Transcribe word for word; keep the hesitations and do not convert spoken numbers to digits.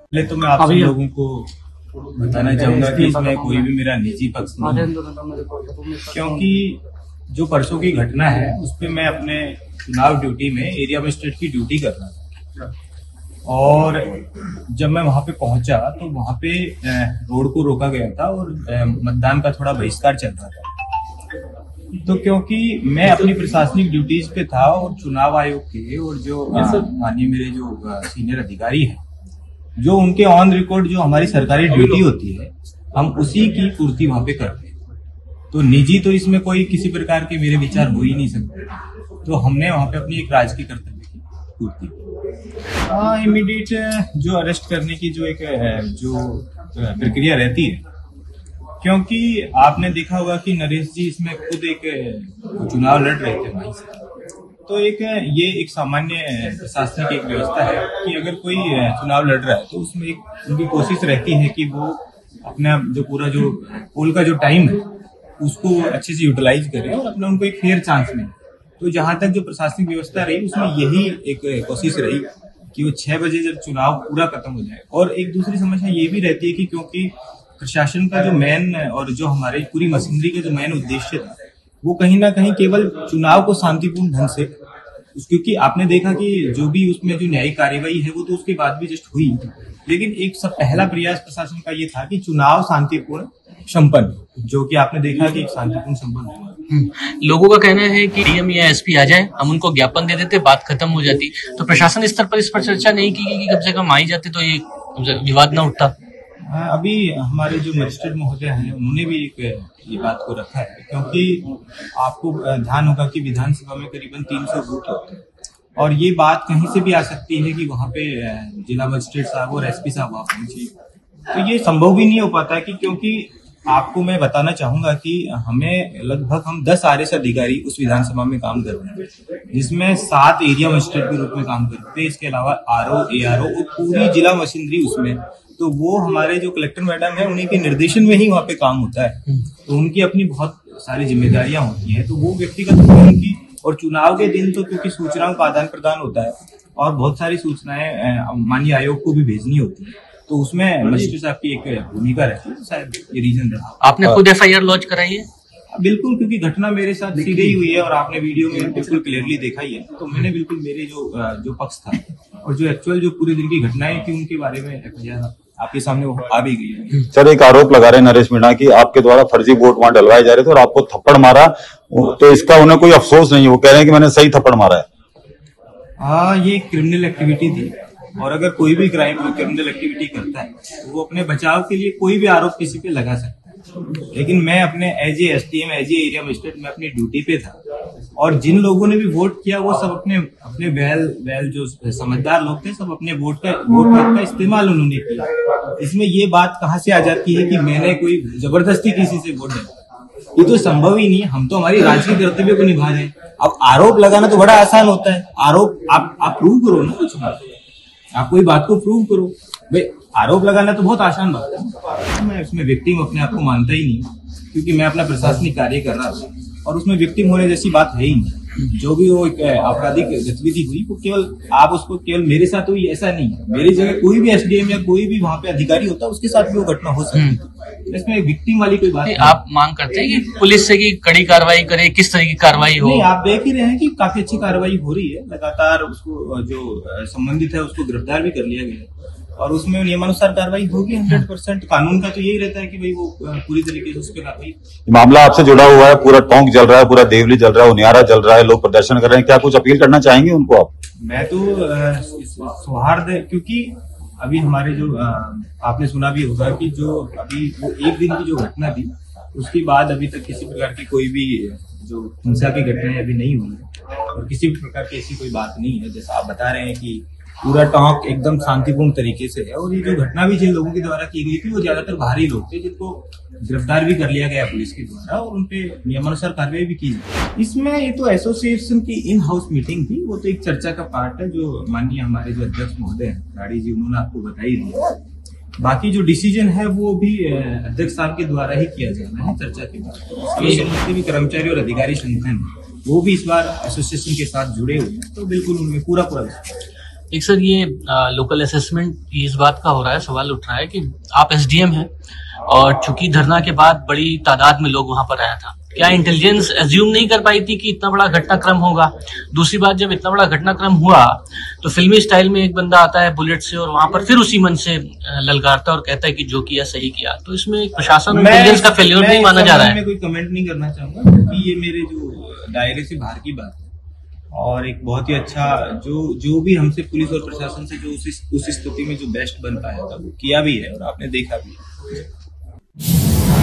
पहले तो मैं आप सब लोगों को बताना चाहूंगा कि इसमें कोई भी मेरा निजी पक्ष नहीं है, क्योंकि जो परसों की घटना है उस पर मैं अपने चुनाव ड्यूटी में एरिया मजिस्ट्रेट की ड्यूटी कर रहा था और जब मैं वहां पे पहुंचा तो वहां पे रोड को रोका गया था और मतदान का थोड़ा बहिष्कार चल रहा था। तो क्योंकि मैं अपनी प्रशासनिक ड्यूटीज पे था और चुनाव आयोग के और जो माननीय मेरे जो सीनियर अधिकारी हैं, जो उनके ऑन रिकॉर्ड जो हमारी सरकारी ड्यूटी होती है, हम उसी की पूर्ति वहां पे करते हैं। तो निजी तो इसमें कोई किसी प्रकार के मेरे विचार हो ही नहीं सकते, तो हमने वहां पे अपनी एक राजकीय कर्तव्य की पूर्ति। हाँ, इमीडिएट जो अरेस्ट करने की जो एक जो प्रक्रिया रहती है, क्योंकि आपने देखा होगा कि नरेश जी इसमें खुद एक चुनाव लड़ रहे थे वहीं से, तो एक ये एक सामान्य प्रशासनिक एक व्यवस्था है कि अगर कोई चुनाव लड़ रहा है तो उसमें एक उनकी कोशिश रहती है कि वो अपना जो पूरा जो पोल का जो टाइम है उसको अच्छे से यूटिलाइज करें और अपना उनको एक फेयर चांस मिले। तो जहां तक जो प्रशासनिक व्यवस्था रही उसमें यही एक कोशिश रही कि वो छह बजे जब चुनाव पूरा खत्म हो जाए। और एक दूसरी समस्या ये भी रहती है कि क्योंकि प्रशासन का जो मेन और जो हमारी पूरी मशीनरी का जो मेन उद्देश्य था वो कहीं ना कहीं केवल चुनाव को शांतिपूर्ण ढंग से, क्योंकि आपने देखा कि जो भी उसमें जो न्यायिक कार्यवाही है वो तो उसके बाद भी जस्ट हुई, लेकिन एक सब पहला प्रयास प्रशासन का ये था कि चुनाव शांतिपूर्ण संपन्न, जो कि आपने देखा कि एक शांतिपूर्ण संपन्न हुआ। लोगों का कहना है कि डीएम या एसपी आ जाए, हम उनको ज्ञापन दे देते, बात खत्म हो जाती। तो प्रशासन स्तर पर इस पर चर्चा नहीं की कि कम से कम आ ही जाते तो ये विवाद न उठता। अभी हमारे जो मजिस्ट्रेट महोदय हैं उन्होंने भी एक ये बात को रखा है, क्योंकि आपको ध्यान होगा कि विधानसभा में करीबन तीन सौ बूथ होते हैं और ये बात कहीं से भी आ सकती है कि वहां पे जिला मजिस्ट्रेट साहब और एसपी साहब वहां पहुंचे, तो ये संभव भी नहीं हो पाता है कि क्योंकि आपको मैं बताना चाहूंगा कि हमें लगभग हम दस आरएस अधिकारी उस विधानसभा में काम कर रहे हैं, जिसमें सात एरिया मजिस्ट्रेट के रूप में काम करते हैं, इसके अलावा आरओ एआरओ और पूरी जिला मशीनरी उसमें। तो वो हमारे जो कलेक्टर मैडम है उन्हीं के निर्देशन में ही वहाँ पे काम होता है, तो उनकी अपनी बहुत सारी जिम्मेदारियां होती हैं, तो वो व्यक्तिगत उनकी। और चुनाव के दिन तो क्योंकि सूचनाओं का आदान प्रदान होता है और बहुत सारी सूचनाएं माननीय आयोग को भी भेजनी होती है, तो उसमें मजिस्ट्रेट साहब की एक भूमिका रहती है, शायद ये रीजन रहा। आपने खुद एफआईआर लॉन्च कराई है? बिल्कुल, क्योंकि घटना मेरे साथ सीधी ही हुई है और आपने वीडियो में बिल्कुल क्लियरली देखा ही है, तो मैंने बिल्कुल मेरे जो जो पक्ष था और जो एक्चुअल जो पूरे दिन की घटनाएं थी उनके बारे में एफआईआर आपके सामने वो आ भी गई है। सर, एक आरोप लगा रहे नरेश मीणा की आपके द्वारा फर्जी वोट वहां डलवाए जा रहे थे और आपको थप्पड़ मारा, तो इसका उन्हें कोई अफसोस नहीं, वो कह रहे हैं कि मैंने सही थप्पड़ मारा है। हाँ, ये क्रिमिनल एक्टिविटी थी और अगर कोई भी क्राइम क्रिमिनल एक्टिविटी करता है तो वो अपने बचाव के लिए कोई भी आरोप किसी पे लगा सकता है, लेकिन मैं अपने as a STM as a area magistrate में अपनी ड्यूटी पे था और जिन लोगों ने भी वोट किया वो सब अपने अपने बैल बैल जो समझदार लोग थे, सब अपने वोट का वोट का इस्तेमाल उन्होंने किया। इसमें ये बात कहाँ से आ जाती है कि मैंने कोई जबरदस्ती किसी से वोट दिया, ये तो संभव ही नहीं है। हम तो हमारी राजनीतिक कर्तव्य को निभा रहे हैं। अब आरोप लगाना तो बड़ा आसान होता है, आरोप आप आप प्रूव करो ना, कुछ बात आप कोई बात को प्रूव करो भाई, आरोप लगाना तो बहुत आसान बात है। मैं उसमें विक्टिम अपने आप को मानता ही नहीं, क्योंकि मैं अपना प्रशासनिक कार्य कर रहा था और उसमें विक्टिम होने जैसी बात है ही नहीं। जो भी वो आपराधिक गतिविधि हुई वो केवल आप उसको केवल मेरे साथ हुई ऐसा नहीं है, मेरी जगह कोई भी एसडीएम या कोई भी वहाँ पे अधिकारी होता उसके साथ भी वो घटना हो सकती है। इसमें विक्टिम वाली कोई बात नहीं। आप मांग करते हैं कि पुलिस से की कड़ी कार्रवाई करे, किस तरह की कार्रवाई हो? नहीं, आप देख ही रहे हैं कि काफी अच्छी कार्रवाई हो रही है, लगातार उसको जो संबंधित है उसको गिरफ्तार भी कर लिया गया है और उसमें नियमानुसार कार्रवाई होगी। हंड्रेड परसेंट कानून का तो यही रहता है कि भाई वो पूरी तरीके से उस पर कार्रवाई। मामला आपसे जुड़ा हुआ है, पूरा टोंक जल रहा है, पूरा देवली जल रहा है, उनियारा जल रहा है, लोग प्रदर्शन कर रहे हैं, क्या कुछ अपील करना चाहेंगे उनको आप? मैं तो सौहार्द, क्योंकि अभी हमारे जो आपने सुना भी होगा कि जो अभी वो एक दिन की जो घटना थी उसके बाद अभी तक किसी प्रकार की कोई भी जो हिंसा की घटनाएं अभी नहीं हुई और किसी भी प्रकार की ऐसी कोई बात नहीं है। जैसा आप बता रहे हैं कि पूरा टोंक एकदम शांतिपूर्ण तरीके से है और ये जो घटना भी जिन लोगों के द्वारा की गई थी वो ज्यादातर बाहरी लोग थे, जिनको गिरफ्तार भी कर लिया गया पुलिस के द्वारा और उनपे नियमानुसार कार्रवाई भी की गई। इसमें ये तो एसोसिएशन की इन हाउस मीटिंग थी, वो तो एक चर्चा का पार्ट है जो माननीय हमारे जो अध्यक्ष महोदय हैं राड़ी जी उन्होंने आपको बताई दी। बाकी जो डिसीजन है वो भी अध्यक्ष साहब के द्वारा ही किया जाना है चर्चा के बाद। जितने भी कर्मचारी और अधिकारी संगठन वो भी इस बार एसोसिएशन के साथ जुड़े हुए हैं, तो बिल्कुल उनमें पूरा पूरा एक सर ये लोकल असेसमेंट इस बात का हो रहा है, सवाल उठ रहा है कि आप एसडीएम हैं और चूंकि धरना के बाद बड़ी तादाद में लोग वहां पर आया था, क्या इंटेलिजेंस एज्यूम नहीं कर पाई थी कि इतना बड़ा घटनाक्रम होगा? दूसरी बात, जब इतना बड़ा घटनाक्रम हुआ तो फिल्मी स्टाइल में एक बंदा आता है बुलेट से और वहां पर फिर उसी मन से ललकारता और कहता है कि जो किया सही किया, तो इसमें प्रशासन इंटेलिजेंस का फेल्योर नहीं माना जा रहा है? मैं कोई कमेंट नहीं करना चाहूंगा क्योंकि ये मेरे जो दायरे से बाहर की बात है और एक बहुत ही अच्छा जो जो भी हमसे पुलिस और प्रशासन से जो उस उस स्थिति में जो बेस्ट बन पाया था वो किया भी है और आपने देखा भी है।